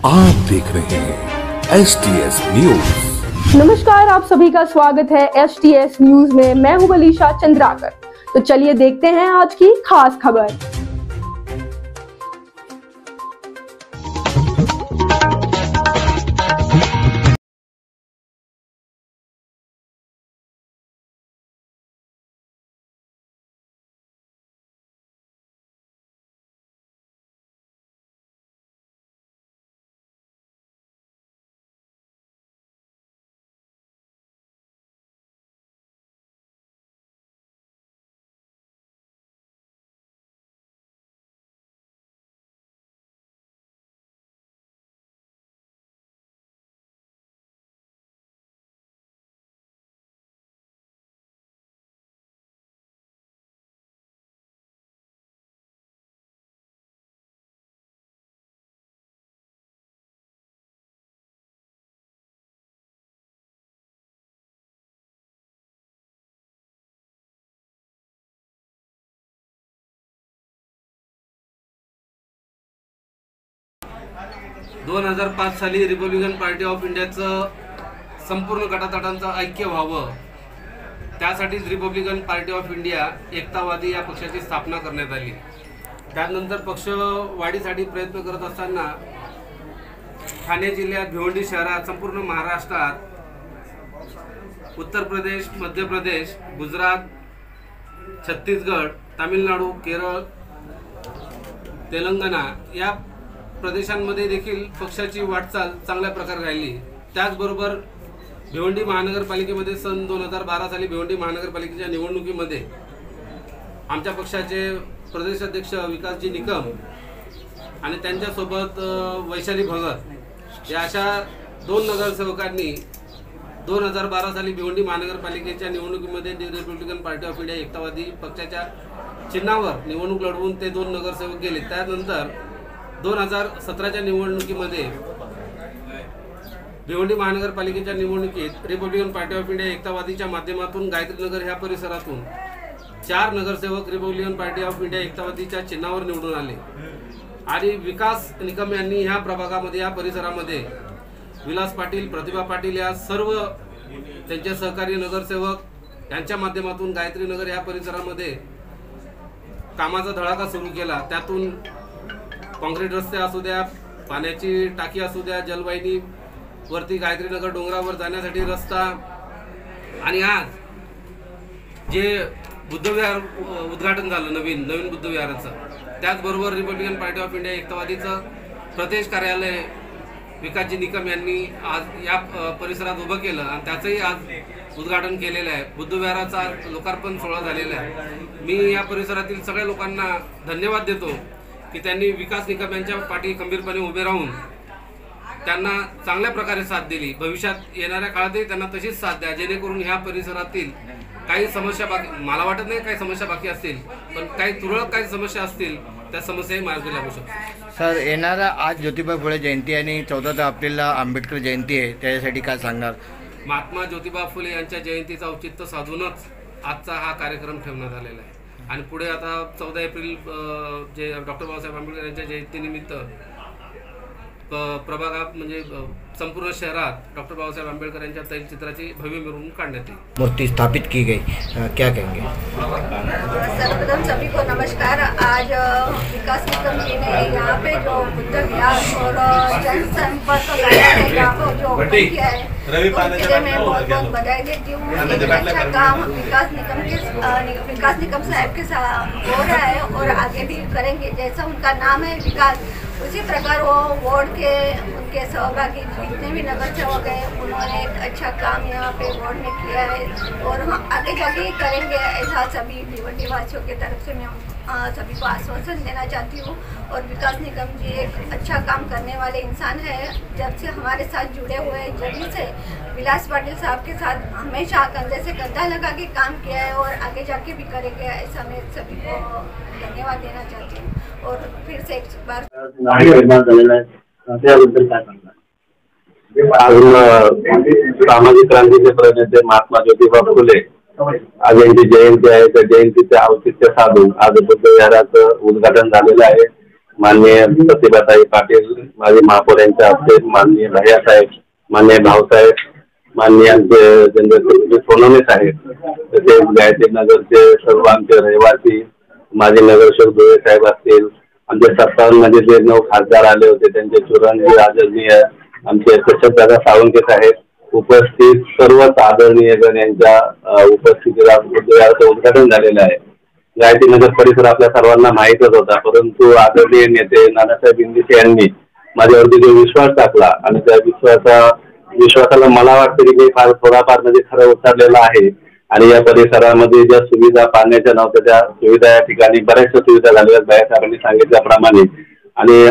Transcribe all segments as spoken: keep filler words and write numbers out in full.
आप देख रहे हैं एस टी एस न्यूज। नमस्कार, आप सभी का स्वागत है एस टी एस न्यूज में। मैं हूं बलीशा चंद्राकर। तो चलिए देखते हैं आज की खास खबर। दोन हजार पाच साली रिपब्लिकन पार्टी ऑफ इंडियाचं संपूर्ण गटातटांचं ऐक्य व्हावं, त्यासाठीच Republican Party of India Ektavadi या पक्षाची स्थापना करण्यात आली। त्यानंतर पक्ष वाढीसाठी प्रयत्न करत असताना ठाणे जिल्ह्यात भिवंडी शहरात, संपूर्ण महाराष्ट्रात, उत्तर प्रदेश, मध्य प्रदेश, गुजरात, छत्तीसगड, तामिळनाडू, केरळ, तेलंगणा या प्रदेशांमध्ये देखील पक्षाची वाटचाल चांगल्या प्रकारे राहिली। त्याचबरोबर भिवंडी महानगरपालिकेमध्ये सन दोन हजार बारा साली भिवंडी महानगरपालिकेच्या निवडणुकीमध्ये आमच्या पक्षाचे प्रदेशाध्यक्ष विकासजी निकम आणि त्यांच्यासोबत वैशाली भगत या अशा दोन नगरसेवकांनी दोन हजार बारा साली भिवंडी महानगरपालिकेच्या निवडणुकीमध्ये Republican Party of India Ektavadi पक्षाच्या चिन्हावर निवडणूक लढवून ते दोन नगरसेवक गेले। त्यानंतर दोन हजार सतराच्या निवडणुकीमध्ये भिवंडी महानगरपालिकेच्या निवडणुकीत रिपब्लिकन पार्टी ऑफ इंडिया एकतावादीच्या माध्यमातून गायत्री नगर ह्या परिसरातून चार नगरसेवक रिपब्लिकन पार्टी ऑफ इंडिया एकतावादीच्या चिन्हावर निवडून आले आणि विकास निकम यांनी ह्या प्रभागामध्ये, या परिसरामध्ये विलास पाटील, प्रतिभा पाटील या सर्व त्यांचे सहकारी नगरसेवक यांच्या माध्यमातून गायत्री नगर ह्या परिसरामध्ये कामाचा धडाका सुरू केला। त्यातून काँक्रीट रस्ते असू द्या, पाण्याची टाकी असू द्या, जलवाहिनी वरती गायत्री नगर डोंगरावर जाण्यासाठी रस्ता, आणि आज जे बुद्धविहार उद्घाटन झालं नवीन नवीन बुद्धविहाराचं, त्याचबरोबर रिपब्लिकन पार्टी ऑफ इंडिया एकतावादीचं प्रदेश कार्यालय विकासजी निकम यांनी आज या परिसरात उभं केलं आणि त्याचंही आज उद्घाटन केलेलं आहे। बुद्धविहाराचा लोकार्पण सोहळा झालेला आहे। मी या परिसरातील सगळ्या लोकांना धन्यवाद देतो की त्यांनी विकास निकम यांच्या पाठी खंबीरपणे उभे राहून त्यांना चांगल्या प्रकारे साथ दिली। भविष्यात येणाऱ्या काळातही त्यांना तशीच साथ द्या, जेणेकरून ह्या परिसरातील काही समस्या बाकी, मला वाटत नाही काही समस्या बाकी असतील, पण काही तुरळक काही समस्या असतील त्या समस्याही मार्गी लागू शकतात। सर, येणारा आज ज्योतिबा फुले जयंती आणि चौदा एप्रिलला आंबेडकर जयंती आहे, त्याच्यासाठी काय सांगणार? महात्मा ज्योतिबा फुले यांच्या जयंतीचं औचित्य साधूनच आजचा हा कार्यक्रम ठेवण्यात आलेला आहे आणि पुढे आता चौदा एप्रिल जे डॉक्टर बाबासाहेब आंबेडकर यांच्या जयंतीनिमित्त प्रभागात म्हणजे संपूर्ण शहरात डॉक्टर बाबासाहेब आंबेडकर यांच्या तैलचित्राची भव्य मिरवणूक काढण्यात येईल। मूर्ति स्थापित की गई, क्या कहेंगे? सर्वप्रथम सभी को नमस्कार। आज विकास निकम जी ने यहाँ पे जो बुद्ध विहार और जनसंपर्क जो किया है, उसके लिए मैं बहुत बहुत बधाई देती हूँ। अच्छा काम विकास निकम के विकास निकम साहब के साथ हो रहा है और आगे भी करेंगे। जैसा उनका नाम है विकास, उसी प्रकार वो वार्ड के उनके सहभागी जितने भी नगर सेवक हैं, उन्होंने एक अच्छा काम यहाँ पे वार्ड में किया है और हम आगे जाके करेंगे। ऐसा सभी भिवंडी वासियों की तरफ से मैं आ, सभी को आश्वासन देना चाहती हूँ। और विकास निकम जी एक अच्छा काम करने वाले इंसान है। जब से हमारे साथ जुड़े हुए हैं, जब से विलास पाटिल साहब के साथ हमेशा कंधे से कंधा लगा के काम किया है और आगे जाके भी करेंगे। ऐसा मैं सभी को धन्यवाद देना चाहती हूँ और फिर से एक बार सामाजिक क्रांतीचे प्रणेते महात्मा ज्योतिबा फुले आज यांची जयंती आहे। त्या जयंतीचे औचित्य साधून आज बुद्धविहाराचं उद्घाटन झालेलं आहे। माननीय प्रतिभाताई पाटील माजी महापौर यांच्या हस्ते, माननीय भैयासाहेब, माननीय भाऊसाहेब, माननीय आमचे सोनवणे साहेब, तसेच गायत्री नगरचे सर्व आमचे रहिवासी, माजी नगरसेवक धुळे साहेब असतील, आमचे सत्तावन्न मध्ये जे नऊ खासदार आले होते त्यांचे चुरंजी आदरणीय आमचे दादा साळुंके साहेब, उपस्थित सर्वच आदरणीय गण यांच्या उपस्थितीला बुद्धविहाराचं उद्घाटन झालेलं आहे. गायत्री नगर परिसर आपल्या सर्वांना माहीतच होता, परंतु आदरणीय नेते नानासाहेब इंदिसे यांनी माझ्यावरती जो विश्वास टाकला आणि त्या विश्वासा विश्वासाला मला वाटतं की मी फार थोडाफार म्हणजे खरं उतरलेला आहे. आणि या परिसरामध्ये ज्या सुविधा पाण्याच्या नव्हत्या त्या सुविधा या ठिकाणी बऱ्याचशा सुविधा झालेल्या बाहेर सांगितल्याप्रमाणे. आणि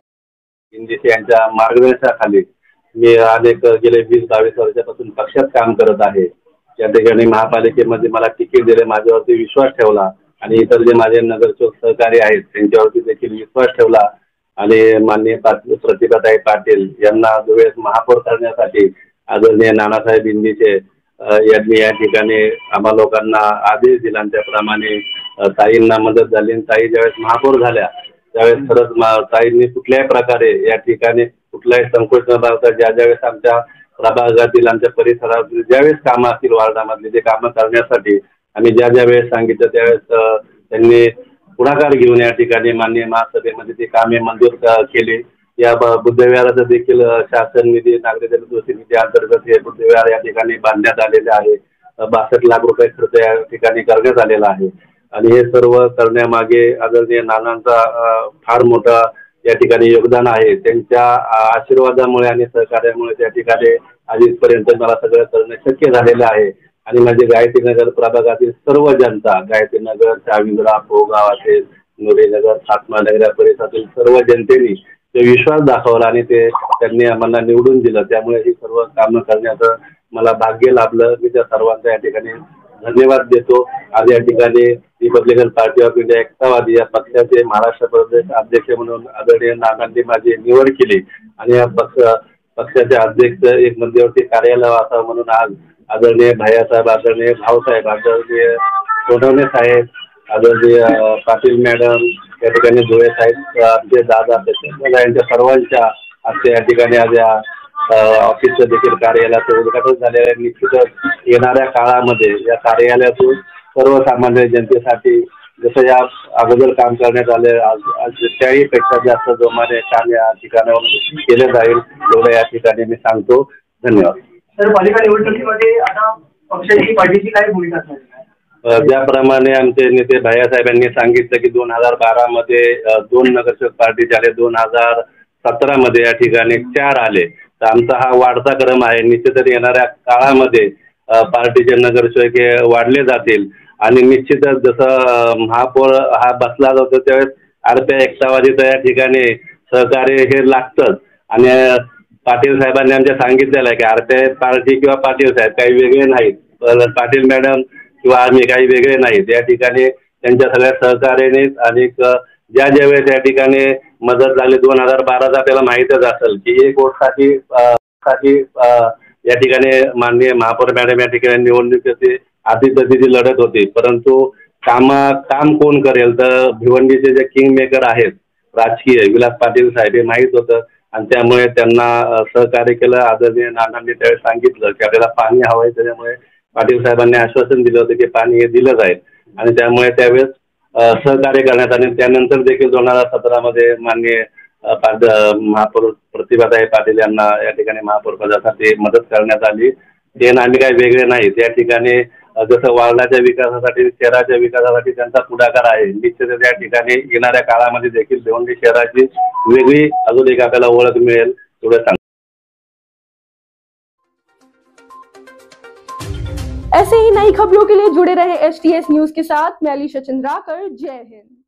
आदरणीय इंदिसे यांच्या मार्गदर्शनाखाली मी अनेक गेले वीस बावीस वर्षापासून पक्षात काम करत आहे. त्या ठिकाणी महापालिकेमध्ये मला तिकीट दिले, माझ्यावरती विश्वास ठेवला आणि इतर जे माझे नगरसेवक सहकारी आहेत त्यांच्यावरती देखील विश्वास ठेवला. आणि माननीय प्रतिभाताई पाटील यांना धुळे महापौर करण्यासाठी आदरणीय नानासाहेब इंदिसे यांनी या ठिकाणी आम्हा लोकांना आदेश दिला. त्याप्रमाणे ताईंना मदत झाली. ताई ज्यावेळेस महापौर झाल्या त्यावेळेस खरंच ताईंनी कुठल्याही प्रकारे या ठिकाणी कुठलाही संकोच न बाळगता ज्या ज्यावेळेस आमच्या प्रभागातील आमच्या परिसरात ज्यावेळेस कामं असतील वार्डामधली ते कामं करण्यासाठी आम्ही ज्या ज्या वेळेस सांगितलं त्यावेळेस त्यांनी पुढाकार घेऊन या ठिकाणी माननीय महासभेमध्ये ती कामे मंजूर केली. या बुद्धविहाराचं देखील शासन निधी नागरी जलदोषी निधी अंतर्गत हे बुद्धविहार या ठिकाणी बांधण्यात आलेले आहे. बासष्ट लाख रुपये खर्च या ठिकाणी करण्यात आलेला आहे. आणि हे सर्व करण्यामागे आदरणीय नानांचा फार मोठा या ठिकाणी योगदान आहे. त्यांच्या आशीर्वादामुळे आणि सहकार्यामुळे त्या ठिकाणी आजपर्यंत मला सगळं करणं शक्य झालेलं आहे. आणि माझे गायत्री नगर प्रभागातील सर्व जनता, गायत्री नगर, चाविंद्रा, पोगाव असेल, नुरीनगर, सातमानगर या परिसरातील सर्व जनतेने ते विश्वास दाखवला आणि ते त्यांनी आम्हाला निवडून दिलं. त्यामुळे ही सर्व कामं करण्याचं मला भाग्य लाभलं. मी त्या सर्वांचा या ठिकाणी धन्यवाद देतो. आज या ठिकाणी Republican Party of India Ektavadi या पक्षाचे महाराष्ट्र प्रदेश अध्यक्ष म्हणून आदरणीय नानांनी माझी निवड केली. आणि या पक्ष पक्षाचे अध्यक्ष एक मध्यवर्ती कार्यालय असावं म्हणून आज आदरणीय भैयासाहेब, आदरणीय भाऊसाहेब, आदरणीय सोनवणे साहेब, आदरणीय पाटील मॅडम, या ठिकाणी धुळे साहेब, आमचे दादा यांच्या सर्वांच्या आजच्या या ठिकाणी आज या ऑफिसचं देखील कार्यालयाचं उद्घाटन झालेलं आहे. निश्चितच येणाऱ्या काळामध्ये या कार्यालयातून सर्वसामान्य जनतेसाठी जसं या अगोदर काम करण्यात आले आज त्याही पेक्षा जास्त जोमाने काम या ठिकाणावर केलं जाईल एवढं या ठिकाणी मी सांगतो. धन्यवाद. तर पालिका निवडणुकीमध्ये आता पक्षाची पार्टीची काय भूमिका असणार? ज्याप्रमाणे आमचे नेते भैयासाहेबांनी सांगितलं की दोन हजार बारा मध्ये दोन नगरसेवक पार्टीचे आले, दोन हजार सतरा मध्ये या ठिकाणी चार आले. तर आमचा हा वाढता क्रम आहे. निश्चितच येणाऱ्या काळामध्ये पार्टीचे नगरसेवक हे वाढले जातील. आणि निश्चितच जसं महापौर हा बसला जातो त्यावेळेस आरप्या एकतावादी तर या ठिकाणी सहकार्य हे लागतंच. आणि पाटील साहेबांनी आमच्या सांगितलेलं आहे की आरपीआय पार्टी किंवा पाटील साहेब काही वेगळे नाहीत, पाटील मॅडम किंवा आम्ही काही वेगळे नाहीत. या ठिकाणी त्यांच्या सगळ्या सहकार्यानेच आणि ज्या ज्या वेळेस या ठिकाणी मदत झाली दोन हजार बाराचा आपल्याला माहीतच असेल की एक वोटसाठी साठी या ठिकाणी माननीय महापौर मॅडम या ठिकाणी निवडणुकीची आधी लढत होती. परंतु कामा काम कोण करेल तर भिवंडीचे जे किंग मेकर आहेत राजकीय विलास पाटील साहेब हे माहीत होतं. आणि त्यामुळे त्यांना सहकार्य केलं. आदरणीय नानांनी त्यावेळेस सांगितलं की आपल्याला पाणी हवं आहे. त्याच्यामुळे पाटील साहेबांनी आश्वासन दिलं होतं की पाणी हे दिलं जाईल. आणि त्यामुळे त्यावेळेस सहकार्य करण्यात आणि त्यानंतर देखील दोन हजार सतरामध्ये माननीय महापौर प्रतिभाताई पाटील यांना या ठिकाणी महापौर पदासाठी मदत करण्यात आली. ते आम्ही काही वेगळे नाही. त्या ठिकाणी जसं वार्डाच्या विकासासाठी शहराच्या विकासासाठी त्यांचा पुढाकार आहे. निश्चितच या ठिकाणी येणाऱ्या काळामध्ये देखील भिवंडी शहराची वेगळी अजून एक आपल्याला ओळख मिळेल एवढं सांग. ऐसे ही नई खबरों के लिए जुड़े रहे एस टी एस न्यूज के साथ। मैं अलीशा चंद्राकर। जय हिंद।